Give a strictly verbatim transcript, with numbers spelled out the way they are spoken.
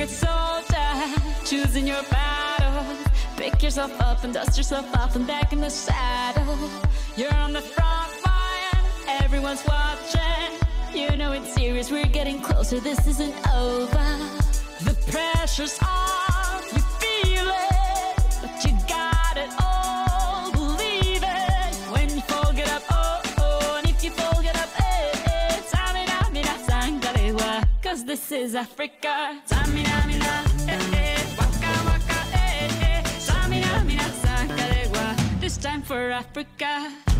young soldier, choosing your battle. Pick yourself up and dust yourself off and back in the saddle. You're on the front line, everyone's watching. You know it's serious, we're getting closer, this isn't over. The pressure's on, you feel it, but you got it all, believe it. When you fall, get up, oh, oh, and if you fall, get up, eh, eh. Tamina, mina, sangalewa, cause this is Africa. Tamina, mina, eh, eh, waka, waka, eh, eh. Tamina, mina, sangalewa, this time for Africa.